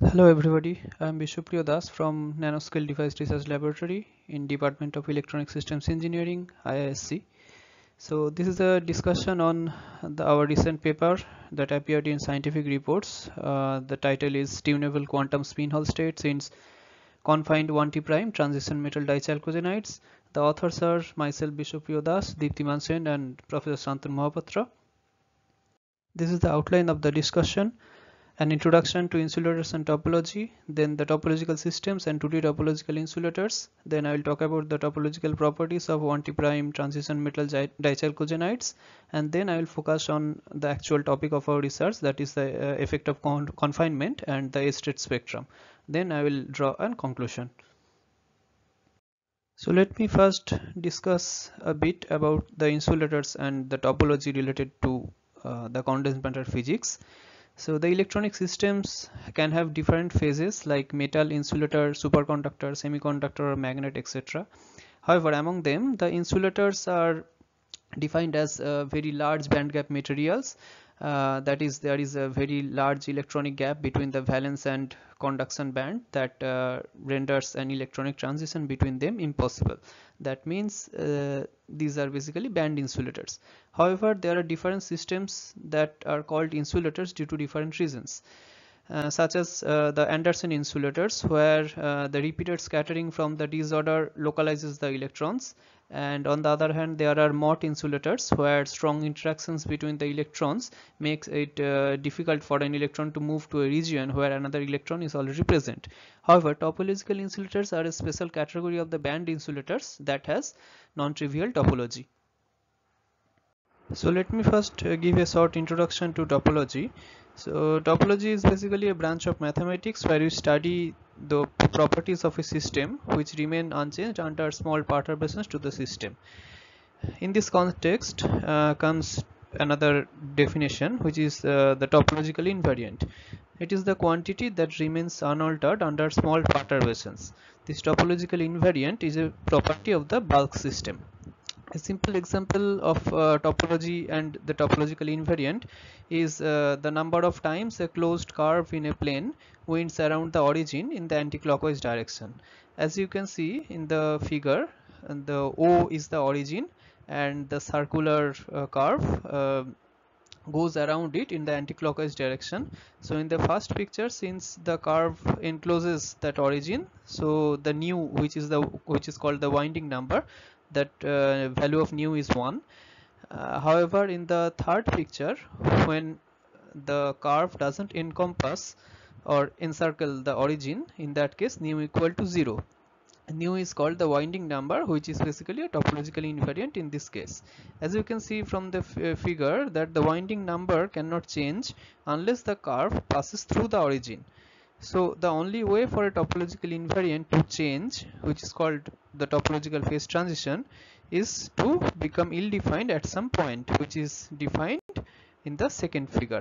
Hello everybody, I am Bishoppriya Das from Nanoscale Device Research Laboratory in Department of Electronic Systems Engineering, IISc. So this is a discussion on our recent paper that appeared in Scientific Reports. The title is Tunable Quantum Spin-Hall States in Confined 1T Prime Transition Metal Dichalcogenides. The authors are myself Bishoppriya Das, Deeptiman Sen and Professor Shantanu Mahapatra. This is the outline of the discussion. An introduction to insulators and topology, then the topological systems and 2D topological insulators. Then I will talk about the topological properties of 1T prime transition metal dichalcogenides, and then I will focus on the actual topic of our research, that is the effect of confinement and the state spectrum. Then I will draw a conclusion. So let me first discuss a bit about the insulators and the topology related to the condensed matter physics. So the electronic systems can have different phases like metal, insulator, superconductor, semiconductor or magnet, etc. However, among them the insulators are defined as very large band gap materials. That is, there is a very large electronic gap between the valence and conduction band that renders an electronic transition between them impossible. That means these are basically band insulators. However, there are different systems that are called insulators due to different reasons. Such as the Anderson insulators, where the repeated scattering from the disorder localizes the electrons, and on the other hand there are Mott insulators where strong interactions between the electrons makes it difficult for an electron to move to a region where another electron is already present. However, topological insulators are a special category of the band insulators that has non-trivial topology. So let me first give a short introduction to topology. So topology is basically a branch of mathematics where you study the properties of a system which remain unchanged under small perturbations to the system. In this context comes another definition, which is the topological invariant. It is the quantity that remains unaltered under small perturbations. This topological invariant is a property of the bulk system. A simple example of topology and the topological invariant is the number of times a closed curve in a plane winds around the origin in the anti-clockwise direction. As you can see in the figure, the O is the origin and the circular curve goes around it in the anti-clockwise direction. So in the first picture, since the curve encloses that origin, so the nu, which is called the winding number, that value of nu is 1. However, in the third picture, when the curve doesn't encompass or encircle the origin, in that case nu equal to 0. Nu is called the winding number, which is basically a topologically invariant in this case. As you can see from the figure, that the winding number cannot change unless the curve passes through the origin. So the only way for a topological invariant to change, which is called the topological phase transition, is to become ill-defined at some point, which is defined in the second figure.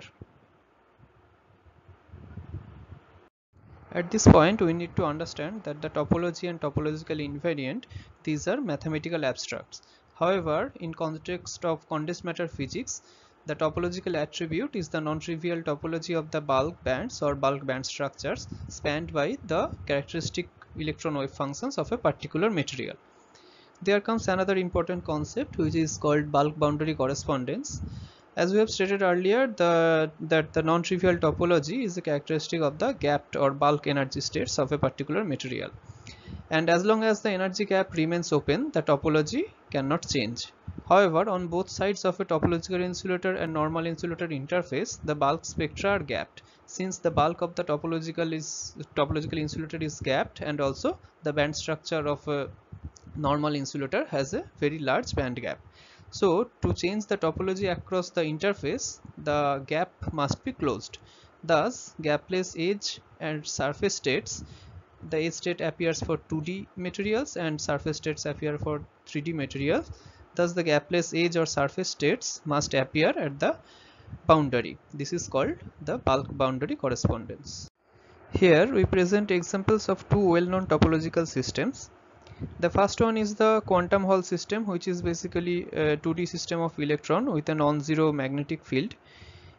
At this point, we need to understand that the topology and topological invariant, these are mathematical abstracts. However, in context of condensed matter physics, the topological attribute is the non-trivial topology of the bulk bands or bulk band structures spanned by the characteristic electron wave functions of a particular material. There comes another important concept, which is called bulk boundary correspondence. As we have stated earlier, that the non-trivial topology is a characteristic of the gapped or bulk energy states of a particular material. And as long as the energy gap remains open, the topology cannot change. However, on both sides of a topological insulator and normal insulator interface, the bulk spectra are gapped. Since the bulk of the topological insulator is gapped, and also the band structure of a normal insulator has a very large band gap. So to change the topology across the interface, the gap must be closed. Thus, gapless edge and surface states, the edge state appears for 2D materials and surface states appear for 3D materials. Thus, the gapless edge or surface states must appear at the boundary. This is called the bulk boundary correspondence. Here we present examples of two well-known topological systems. The first one is the quantum Hall system, which is basically a 2D system of electron with a non-zero magnetic field.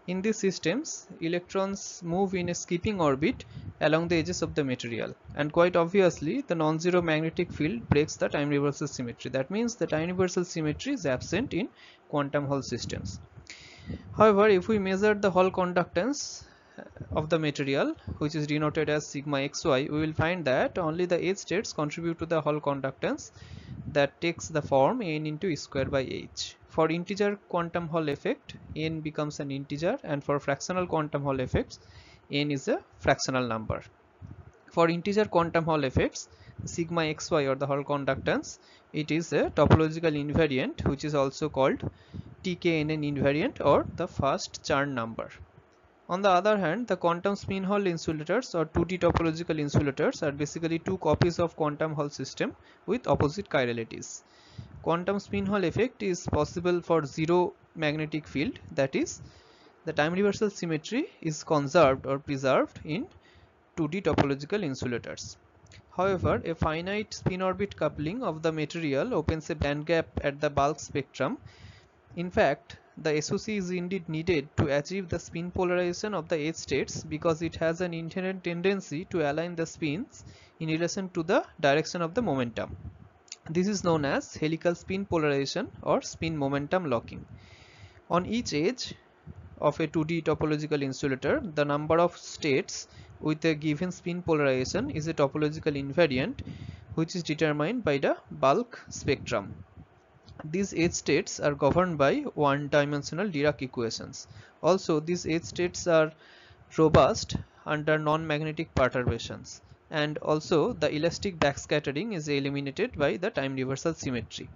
In these systems, electrons move in a skipping orbit along the edges of the material, and quite obviously the non-zero magnetic field breaks the time reversal symmetry. That means the time reversal symmetry is absent in quantum Hall systems. However, if we measure the Hall conductance of the material, which is denoted as sigma xy, we will find that only the edge states contribute to the Hall conductance that takes the form n into E square by h. For integer quantum Hall effect, n becomes an integer, and for fractional quantum Hall effects, n is a fractional number. For integer quantum Hall effects, sigma xy, or the Hall conductance, it is a topological invariant, which is also called TKNN invariant, or the first Chern number. On the other hand, the quantum spin Hall insulators, or 2D topological insulators, are basically two copies of quantum Hall system with opposite chiralities. Quantum spin Hall effect is possible for zero magnetic field, that is, the time reversal symmetry is conserved or preserved in 2D topological insulators. However, a finite spin orbit coupling of the material opens a band gap at the bulk spectrum. In fact, the SOC is indeed needed to achieve the spin polarization of the edge states, because it has an inherent tendency to align the spins in relation to the direction of the momentum. This is known as helical spin polarization or spin momentum locking. On each edge of a 2D topological insulator, the number of states with a given spin polarization is a topological invariant, which is determined by the bulk spectrum. These edge states are governed by one-dimensional Dirac equations. Also, these edge states are robust under non-magnetic perturbations, and also the elastic backscattering is eliminated by the time reversal symmetry.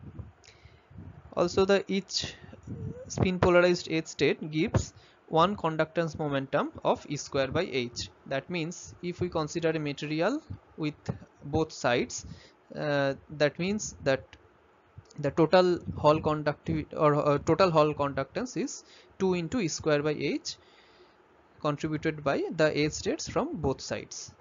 Also, each spin polarized edge state gives one conductance momentum of E square by h. That means if we consider a material with both sides, that means that the total Hall conductivity, or total Hall conductance, is 2 into E square by h, contributed by the edge states from both sides.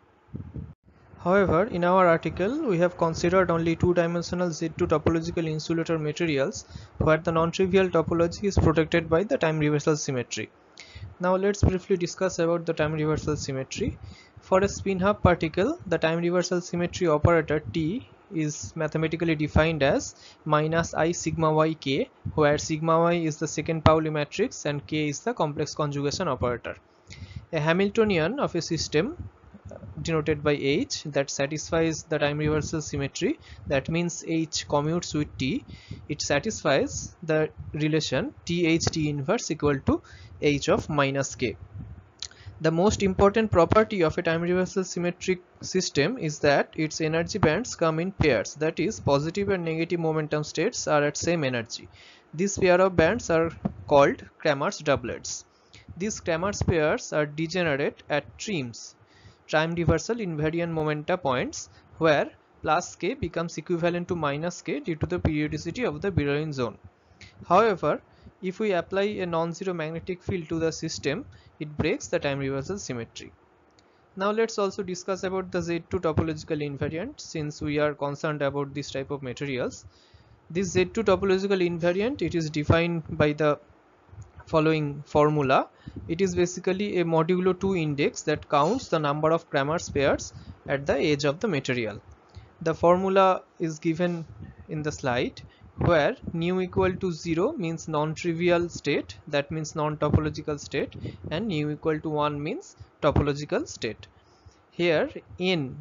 However, in our article, we have considered only two-dimensional Z2 topological insulator materials where the non-trivial topology is protected by the time reversal symmetry. Now let's briefly discuss about the time reversal symmetry. For a spin-half particle, the time reversal symmetry operator T is mathematically defined as minus I sigma y k, where sigma y is the second Pauli matrix and k is the complex conjugation operator. A Hamiltonian of a system denoted by H that satisfies the time reversal symmetry, that means H commutes with T, it satisfies the relation T inverse equal to H of minus K. The most important property of a time reversal symmetric system is that its energy bands come in pairs, that is, positive and negative momentum states are at same energy. This pair of bands are called Cramer's doublets. These Cramer's pairs are degenerate at trims, time reversal invariant momenta points, where plus k becomes equivalent to minus k due to the periodicity of the Brillouin zone. However, if we apply a non-zero magnetic field to the system, it breaks the time reversal symmetry. Now let's also discuss about the Z2 topological invariant, since we are concerned about this type of materials. This Z2 topological invariant, it is defined by the following formula. It is basically a modulo 2 index that counts the number of Cramer's pairs at the edge of the material. The formula is given in the slide, where nu equal to 0 means non-trivial state, that means non-topological state, and nu equal to 1 means topological state. Here n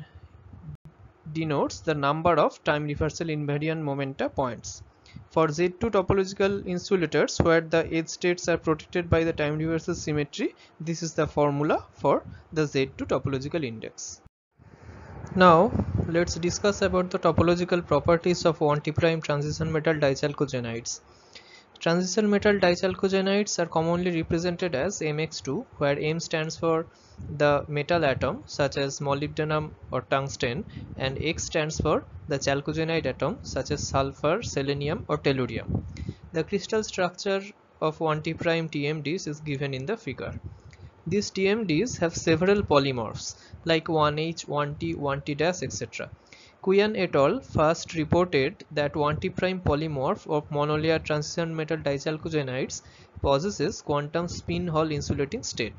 denotes the number of time reversal invariant momenta points. For Z2 topological insulators where the edge states are protected by the time reversal symmetry, this is the formula for the Z2 topological index. Now let's discuss about the topological properties of 1t' transition metal dichalcogenides. Transition metal dichalcogenides are commonly represented as Mx2, where M stands for the metal atom such as molybdenum or tungsten, and X stands for the chalcogenide atom such as sulfur, selenium or tellurium. The crystal structure of 1t' TMDs is given in the figure. These TMDs have several polymorphs like 1H, 1T, 1T', etc. Quian et al. First reported that 1t' polymorph of monolayer transition metal dichalcogenides possesses quantum spin Hall insulating state.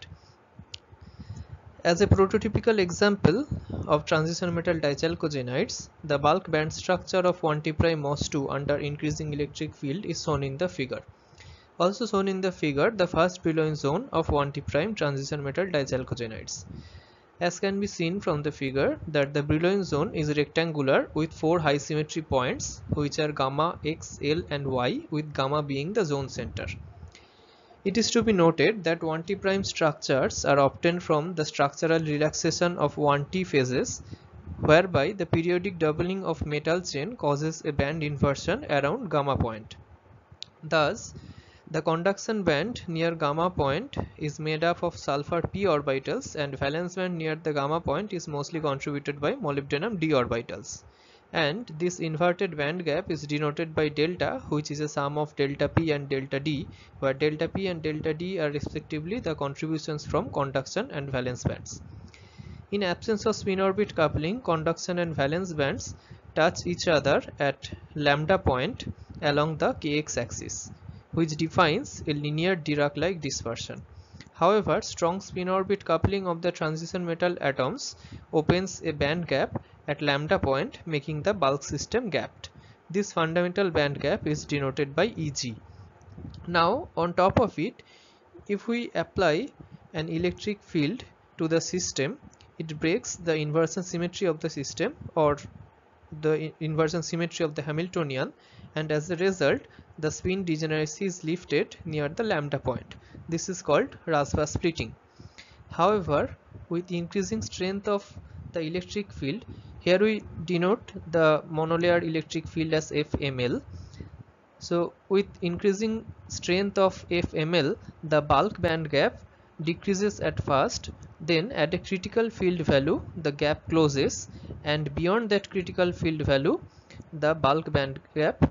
As a prototypical example of transition metal dichalcogenides, the bulk band structure of 1T' MOS2 under increasing electric field is shown in the figure. Also shown in the figure, the first Brillouin zone of 1T' transition metal dichalcogenides. As can be seen from the figure that the Brillouin zone is rectangular with 4 high symmetry points which are gamma, X, L and Y, with gamma being the zone center. It is to be noted that 1T' structures are obtained from the structural relaxation of 1T phases, whereby the periodic doubling of metal chain causes a band inversion around gamma point. Thus, the conduction band near gamma point is made up of sulfur p orbitals, and valence band near the gamma point is mostly contributed by molybdenum d orbitals. And this inverted band gap is denoted by delta, which is a sum of delta p and delta d, where delta p and delta d are respectively the contributions from conduction and valence bands. In absence of spin orbit coupling, conduction and valence bands touch each other at lambda point along the kx axis, which defines a linear Dirac-like dispersion. However, strong spin orbit coupling of the transition metal atoms opens a band gap at lambda point, making the bulk system gapped. This fundamental band gap is denoted by Eg. Now, on top of it, if we apply an electric field to the system, it breaks the inversion symmetry of the system, or the inversion symmetry of the Hamiltonian, and as a result the spin degeneracy is lifted near the lambda point. This is called Rashba splitting. However, with increasing strength of the electric field, here we denote the monolayer electric field as FML. So with increasing strength of FML, the bulk band gap decreases at first, then at a critical field value the gap closes, and beyond that critical field value the bulk band gap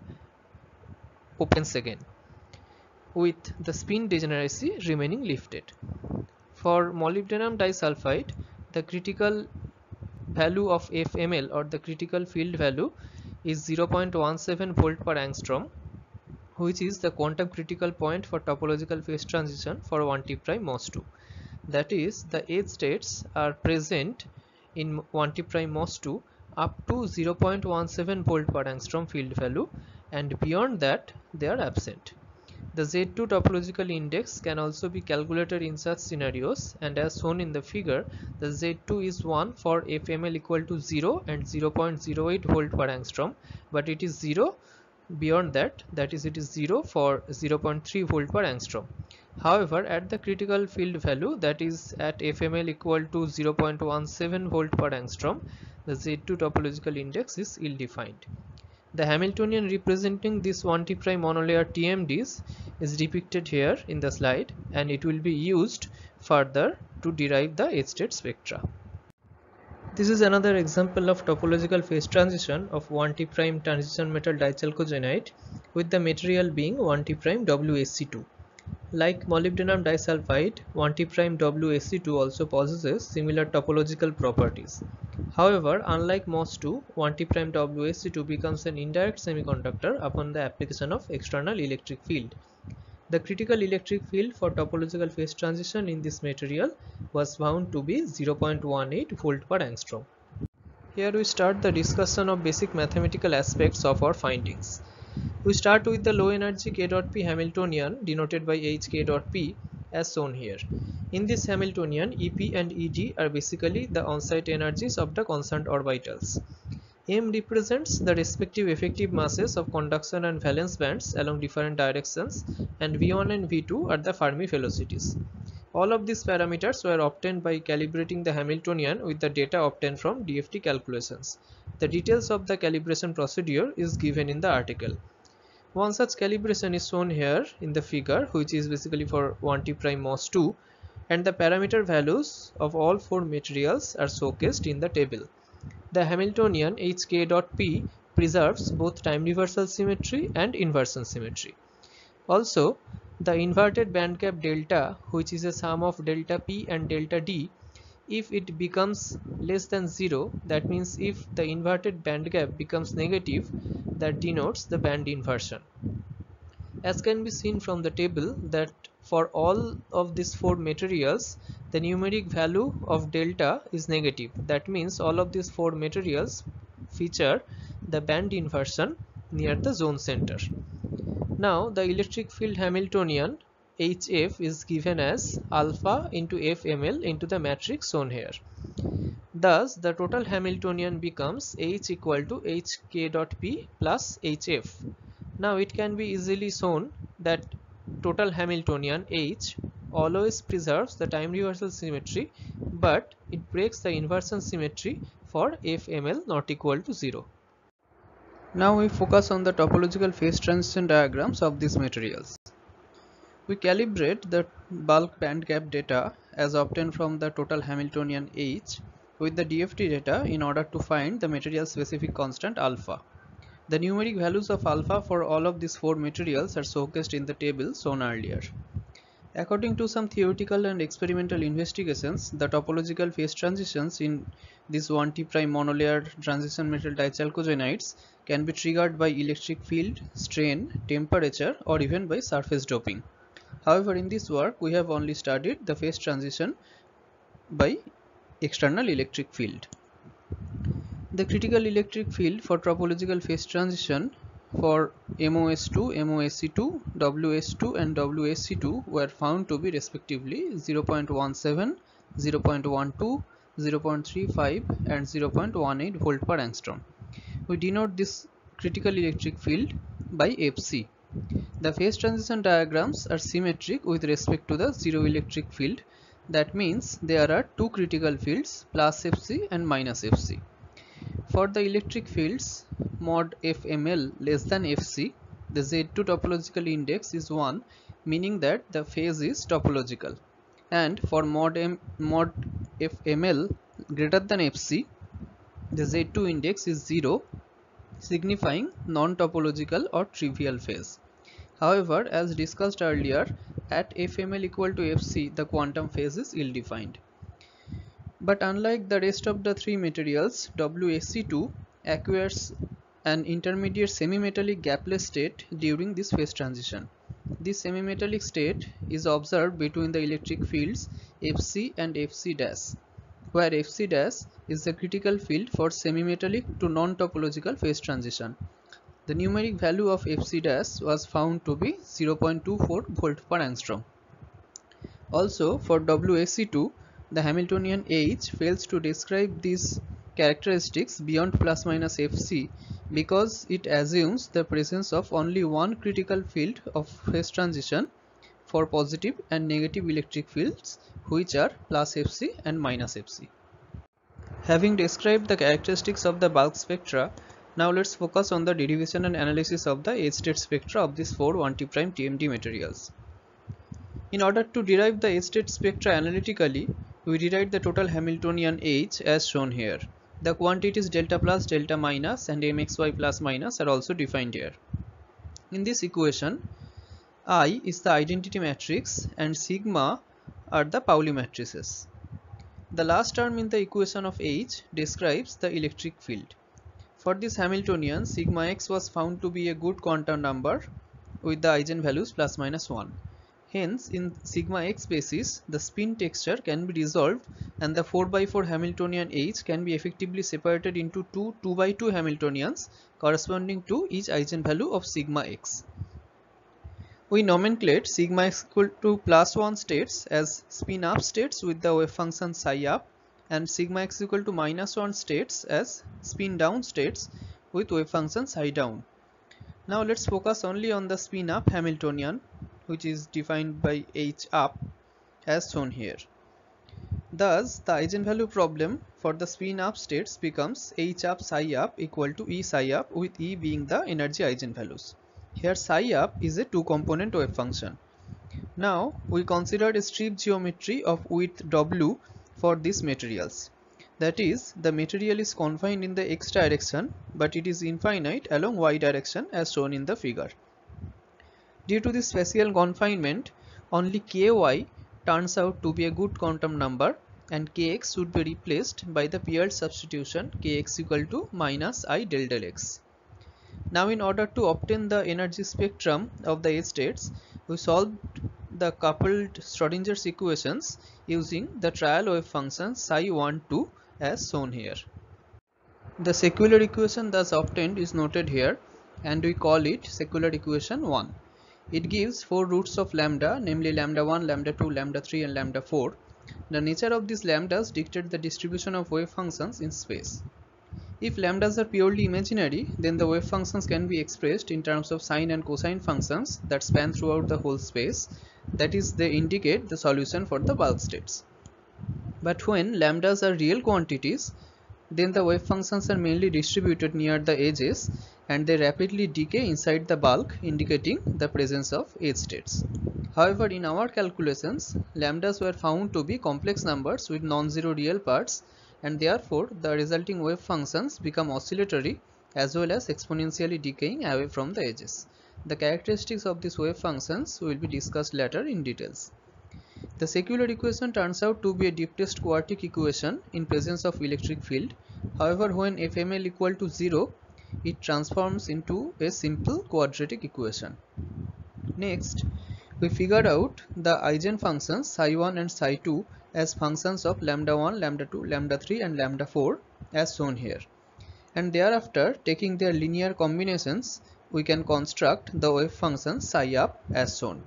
opens again, with the spin degeneracy remaining lifted. For molybdenum disulfide, the critical value of FML, or the critical field value, is 0.17 volt per angstrom, which is the quantum critical point for topological phase transition for 1T' MOS2. That is, the edge states are present in 1T' MOS2 up to 0.17 volt per angstrom field value, and beyond that they are absent. The Z2 topological index can also be calculated in such scenarios, and as shown in the figure, the Z2 is 1 for FML equal to 0 and 0.08 volt per angstrom, but it is 0 beyond that, that is, it is 0 for 0.3 volt per angstrom. However, at the critical field value, that is at FML equal to 0.17 volt per angstrom, the Z2 topological index is ill-defined. The Hamiltonian representing this 1T' monolayer TMDs is depicted here in the slide, and it will be used further to derive the edge state spectra. This is another example of topological phase transition of 1T' transition metal dichalcogenide, with the material being 1T' WSC2. Like molybdenum disulfide, 1T' WSC2 also possesses similar topological properties. However, unlike MOS2, 1T' WSC2 becomes an indirect semiconductor upon the application of external electric field. The critical electric field for topological phase transition in this material was found to be 0.18 volt per angstrom. Here we start the discussion of basic mathematical aspects of our findings. We start with the low energy K.P Hamiltonian denoted by Hk.P as shown here. In this Hamiltonian, EP and ED are basically the on-site energies of the concerned orbitals. M represents the respective effective masses of conduction and valence bands along different directions, and V1 and V2 are the Fermi velocities. All of these parameters were obtained by calibrating the Hamiltonian with the data obtained from DFT calculations. The details of the calibration procedure is given in the article. One such calibration is shown here in the figure, which is basically for 1T' MOS2, and the parameter values of all four materials are showcased in the table. The Hamiltonian Hk.P preserves both time reversal symmetry and inversion symmetry. Also, the inverted band gap delta, which is a sum of delta P and delta D, if it becomes less than 0, that means if the inverted band gap becomes negative, that denotes the band inversion. As can be seen from the table that for all of these four materials, the numeric value of delta is negative. That means all of these four materials feature the band inversion near the zone center. Now the electric field Hamiltonian HF is given as alpha into FML into the matrix shown here. Thus the total Hamiltonian becomes H equal to HK dot P plus HF. Now it can be easily shown that total Hamiltonian H always preserves the time reversal symmetry, but it breaks the inversion symmetry for FML not equal to 0. Now we focus on the topological phase transition diagrams of these materials. We calibrate the bulk band gap data as obtained from the total Hamiltonian H with the DFT data in order to find the material specific constant alpha. The numeric values of alpha for all of these four materials are showcased in the table shown earlier. According to some theoretical and experimental investigations, the topological phase transitions in these 1T prime monolayer transition metal dichalcogenides can be triggered by electric field, strain, temperature, or even by surface doping. However, in this work we have only studied the phase transition by external electric field. The critical electric field for topological phase transition for MOS2, MOSC2, WS2 and WSC2 were found to be respectively 0.17, 0.12, 0.35 and 0.18 volt per angstrom. We denote this critical electric field by Fc. The phase transition diagrams are symmetric with respect to the zero electric field. That means there are two critical fields, plus Fc and minus Fc. For the electric fields mod FML less than Fc, the Z2 topological index is 1, meaning that the phase is topological. And for mod FML greater than Fc, the Z2 index is 0, signifying non-topological or trivial phase. However, as discussed earlier, at FML equal to Fc, the quantum phase is ill-defined. But unlike the rest of the three materials, WSC2 acquires an intermediate semi-metallic gapless state during this phase transition. This semi-metallic state is observed between the electric fields Fc and Fc', where Fc' is the critical field for semi-metallic to non-topological phase transition. The numeric value of Fc' was found to be 0.24 volt per angstrom. Also, for WSC2, the Hamiltonian H fails to describe these characteristics beyond plus minus Fc because it assumes the presence of only one critical field of phase transition for positive and negative electric fields, which are plus Fc and minus Fc. Having described the characteristics of the bulk spectra, now let's focus on the derivation and analysis of the H-state spectra of these four 1T prime TMD materials. In order to derive the H-state spectra analytically, we rewrite the total Hamiltonian H as shown here. The quantities delta plus, delta minus and mxy plus minus are also defined here. In this equation, I is the identity matrix and sigma are the Pauli matrices. The last term in the equation of H describes the electric field. For this Hamiltonian, sigma x was found to be a good quantum number with the eigenvalues plus minus 1. Hence, in sigma x basis, the spin texture can be resolved and the 4×4 Hamiltonian H can be effectively separated into two 2×2 Hamiltonians corresponding to each eigenvalue of sigma x. We nomenclate sigma x equal to plus 1 states as spin up states with the wave function psi up and sigma x equal to minus 1 states as spin down states with wave function psi down. Now let's focus only on the spin up Hamiltonian, which is defined by H up as shown here. Thus, the eigenvalue problem for the spin up states becomes H up psi up equal to E psi up, with E being the energy eigenvalues. Here psi up is a two-component wave function. Now we considered a strip geometry of width W for these materials. That is, the material is confined in the x direction, but it is infinite along y direction as shown in the figure. Due to this spatial confinement, only ky turns out to be a good quantum number and kx should be replaced by the paired substitution kx equal to minus I del del x. Now in order to obtain the energy spectrum of the edge states, we solved the coupled Schrodinger's equations using the trial wave function psi1 2 as shown here. The secular equation thus obtained is noted here and we call it secular equation 1. It gives 4 roots of lambda, namely lambda 1, lambda 2, lambda 3 and lambda 4. The nature of these lambdas dictate the distribution of wave functions in space. If lambdas are purely imaginary, then the wave functions can be expressed in terms of sine and cosine functions that span throughout the whole space. That is, they indicate the solution for the bulk states. But when lambdas are real quantities, then the wave functions are mainly distributed near the edges and they rapidly decay inside the bulk, indicating the presence of edge states. However, in our calculations, lambdas were found to be complex numbers with non-zero real parts, and therefore the resulting wave functions become oscillatory as well as exponentially decaying away from the edges. The characteristics of these wave functions will be discussed later in details. The secular equation turns out to be a deep-test quartic equation in presence of electric field. However, when fml equal to 0, it transforms into a simple quadratic equation. Next, we figured out the eigenfunctions psi1 and psi2 as functions of lambda 1, lambda 2, lambda 3 and lambda 4 as shown here. And thereafter, taking their linear combinations, we can construct the wave function psi up as shown.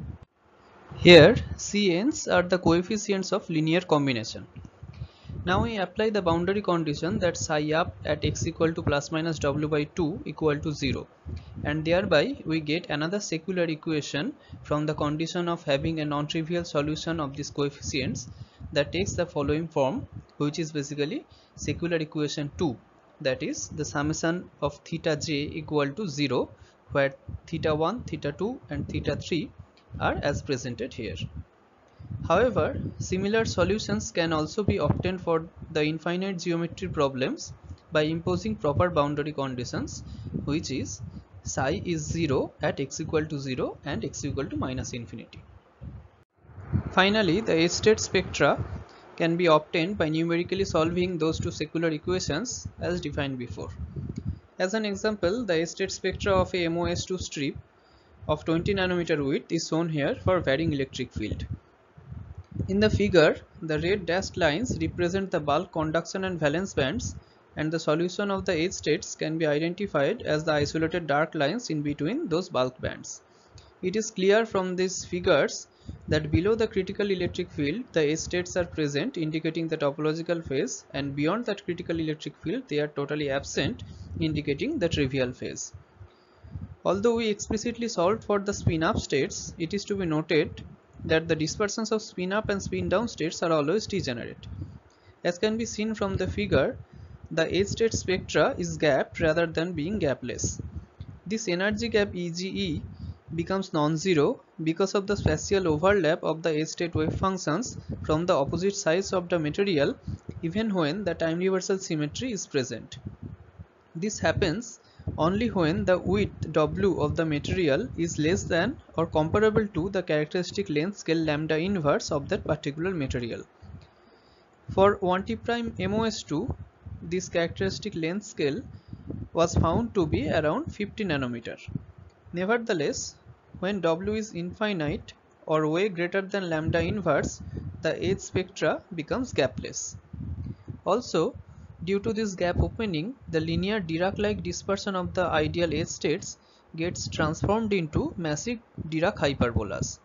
Here, Cn's are the coefficients of linear combination. Now we apply the boundary condition that psi up at x equal to plus minus w by 2 equal to 0, and thereby we get another secular equation from the condition of having a non-trivial solution of these coefficients that takes the following form, which is basically secular equation 2, that is the summation of theta j equal to 0, where theta 1, theta 2 and theta 3 are as presented here. However, similar solutions can also be obtained for the infinite geometry problems by imposing proper boundary conditions, which is psi is 0 at x equal to 0 and x equal to minus infinity. Finally, the edge state spectra can be obtained by numerically solving those two secular equations as defined before. As an example, the edge state spectra of a MOS2 strip of 20 nanometer width is shown here for varying electric field. In the figure, the red dashed lines represent the bulk conduction and valence bands, and the solution of the edge states can be identified as the isolated dark lines in between those bulk bands. It is clear from these figures that below the critical electric field, the edge states are present, indicating the topological phase, and beyond that critical electric field, they are totally absent, indicating the trivial phase. Although we explicitly solved for the spin-up states, it is to be noted that the dispersions of spin-up and spin-down states are always degenerate. As can be seen from the figure, the edge state spectra is gapped rather than being gapless. This energy gap EGE becomes non-zero because of the spatial overlap of the edge state wave functions from the opposite sides of the material, even when the time reversal symmetry is present. This happens only when the width W of the material is less than or comparable to the characteristic length scale lambda inverse of that particular material. For 1T prime MOS2, this characteristic length scale was found to be around 50 nanometer. Nevertheless, when W is infinite or way greater than lambda inverse, the edge spectra becomes gapless. Also, due to this gap opening, the linear Dirac-like dispersion of the ideal edge states gets transformed into massive Dirac hyperbolas.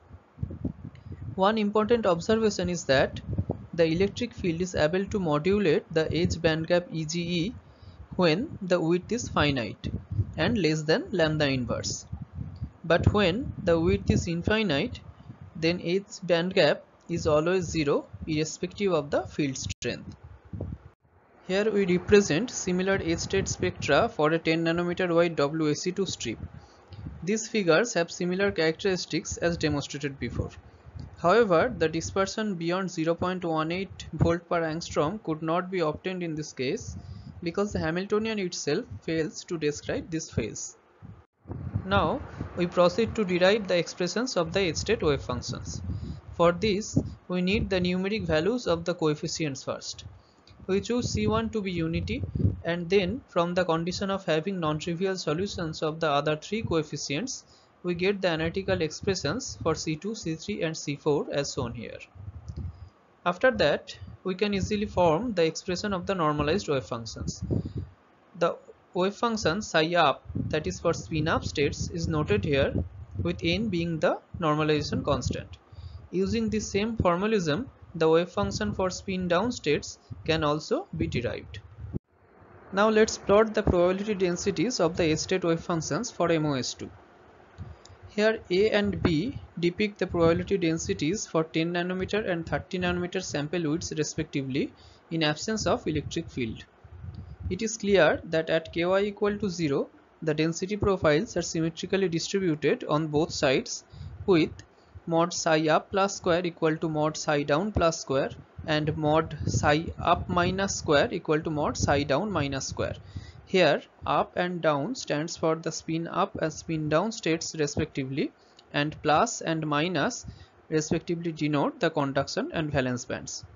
One important observation is that the electric field is able to modulate the edge bandgap EGE when the width is finite and less than lambda inverse. But when the width is infinite, then edge bandgap is always 0 irrespective of the field strength. Here we represent similar edge state spectra for a 10 nanometer wide WSE2 strip. These figures have similar characteristics as demonstrated before. However, the dispersion beyond 0.18 volt per angstrom could not be obtained in this case because the Hamiltonian itself fails to describe this phase. Now we proceed to derive the expressions of the edge state wave functions. For this, we need the numeric values of the coefficients first. We choose C1 to be unity And then from the condition of having non-trivial solutions of the other three coefficients, we get the analytical expressions for C2, C3 and C4 as shown here. After that, we can easily form the expression of the normalized wave functions. The wave function psi up, that is for spin up states, is noted here with n being the normalization constant. Using the same formalism, the wave function for spin down states can also be derived. Now let's plot the probability densities of the S-state wave functions for MOS2. Here A and B depict the probability densities for 10 nanometer and 30 nanometer sample widths respectively in absence of electric field. It is clear that at ky equal to 0, the density profiles are symmetrically distributed on both sides with mod psi up plus square equal to mod psi down plus square and mod psi up minus square equal to mod psi down minus square. Here up and down stands for the spin up and spin down states respectively, and plus and minus respectively denote the conduction and valence bands.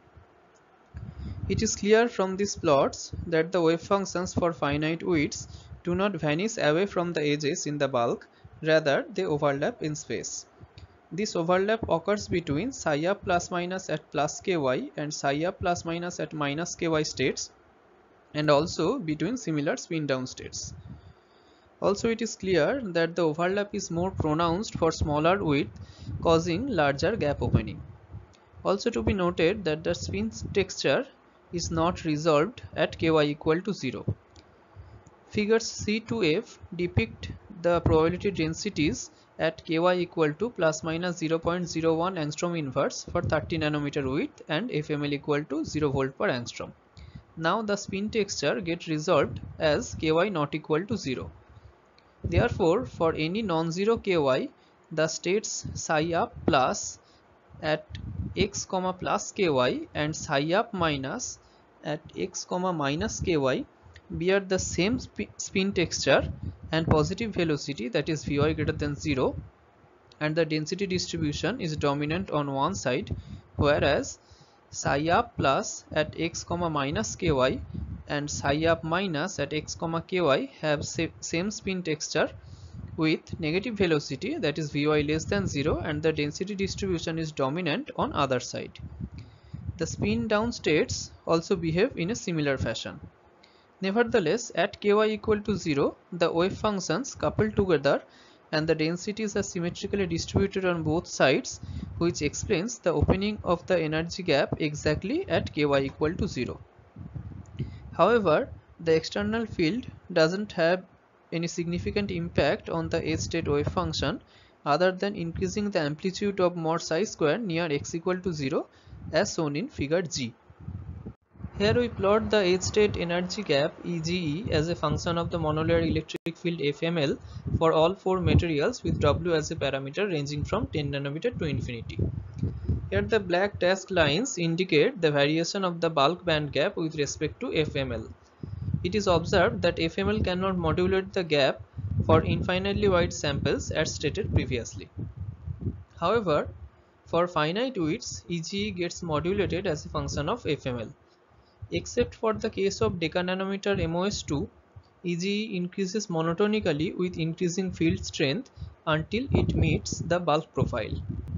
It is clear from these plots that the wave functions for finite widths do not vanish away from the edges in the bulk, rather they overlap in space. This overlap occurs between psi up plus minus at plus ky and psi up plus minus at minus ky states, and also between similar spin down states. Also, it is clear that the overlap is more pronounced for smaller width, causing larger gap opening. Also to be noted that the spin texture is not resolved at ky equal to 0. Figures C to F depict the probability densities at ky equal to plus minus 0.01 angstrom inverse for 30 nanometer width and FML equal to 0 volt per angstrom. Now the spin texture gets resolved as ky not equal to 0. Therefore, for any non-zero ky, the states psi up plus at x plus ky and psi up minus at x minus ky bear the same spin texture and positive velocity, that is Vy greater than 0, and the density distribution is dominant on one side, whereas psi up plus at x minus ky and psi up minus at x ky have same spin texture with negative velocity, that is Vy less than 0, and the density distribution is dominant on other side. The spin down states also behave in a similar fashion. Nevertheless, at ky equal to 0, the wave functions couple together and the densities are symmetrically distributed on both sides, which explains the opening of the energy gap exactly at ky equal to 0. However, the external field doesn't have any significant impact on the S-state wave function other than increasing the amplitude of mod psi square near x equal to 0 as shown in figure G. Here we plot the H-state energy gap EGE as a function of the monolayer electric field FML for all four materials with W as a parameter ranging from 10 nanometer to infinity. Here the black dashed lines indicate the variation of the bulk band gap with respect to FML. It is observed that FML cannot modulate the gap for infinitely wide samples as stated previously. However, for finite widths, EGE gets modulated as a function of FML. Except for the case of decananometer MOS2, EGE increases monotonically with increasing field strength until it meets the bulk profile.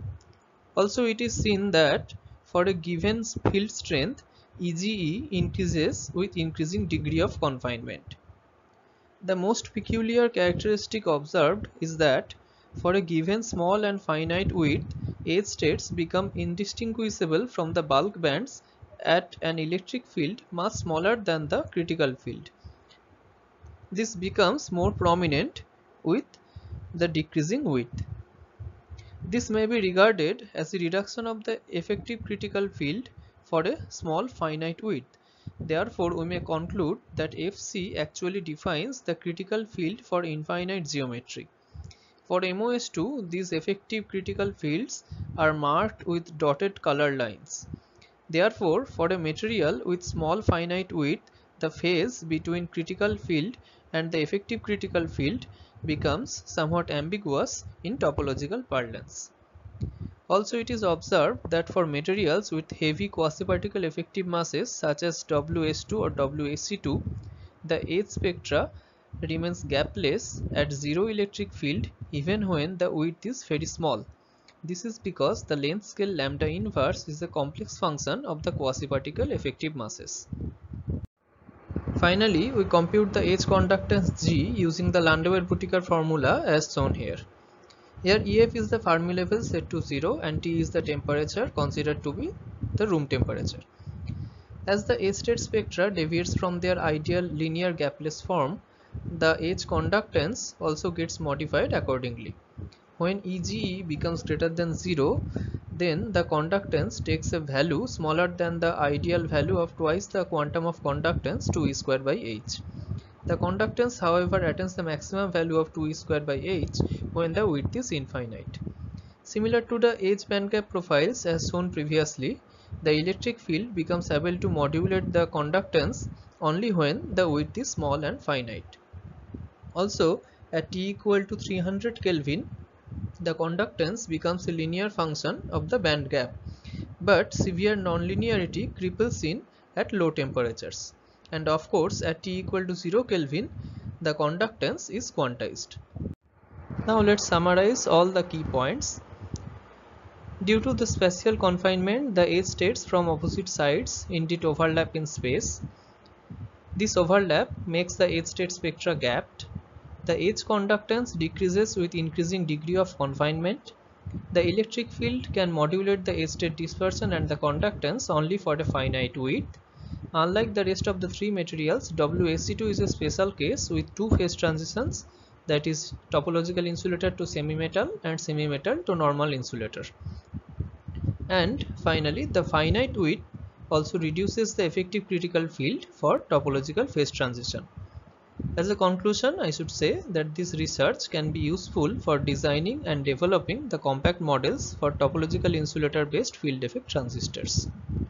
Also, it is seen that for a given field strength, EGE increases with increasing degree of confinement. The most peculiar characteristic observed is that for a given small and finite width, edge states become indistinguishable from the bulk bands at an electric field much smaller than the critical field. This becomes more prominent with the decreasing width. This may be regarded as a reduction of the effective critical field for a small finite width. Therefore, we may conclude that Fc actually defines the critical field for infinite geometry. For MOS2, these effective critical fields are marked with dotted color lines. Therefore, for a material with small finite width, the phase between critical field and the effective critical field becomes somewhat ambiguous in topological parlance. Also, it is observed that for materials with heavy quasi-particle effective masses such as WS2 or WSC2, the edge spectra remains gapless at zero electric field even when the width is very small. This is because the length scale lambda inverse is a complex function of the quasi-particle effective masses. Finally, we compute the edge conductance G using the Landauer-Buttiger formula as shown here. Here EF is the Fermi level set to 0 and T is the temperature considered to be the room temperature. As the edge state spectra deviates from their ideal linear gapless form, the edge conductance also gets modified accordingly. When EGE becomes greater than 0, then the conductance takes a value smaller than the ideal value of twice the quantum of conductance 2E square by h. The conductance, however, attains the maximum value of 2E square by h when the width is infinite. Similar to the edge bandgap profiles as shown previously, the electric field becomes able to modulate the conductance only when the width is small and finite. Also, at T equal to 300 Kelvin, the conductance becomes a linear function of the band gap, but severe nonlinearity cripples in at low temperatures. And of course, at T equal to 0 Kelvin, the conductance is quantized. Now let's summarize all the key points. Due to the spatial confinement, the edge states from opposite sides indeed overlap in space. This overlap makes the edge state spectra gapped. The edge conductance decreases with increasing degree of confinement. The electric field can modulate the edge state dispersion and the conductance only for a finite width. Unlike the rest of the three materials, WSE2 is a special case with two phase transitions, that is topological insulator to semi-metal and semi-metal to normal insulator. And finally, the finite width also reduces the effective critical field for topological phase transition. As a conclusion, I should say that this research can be useful for designing and developing the compact models for topological insulator based field effect transistors.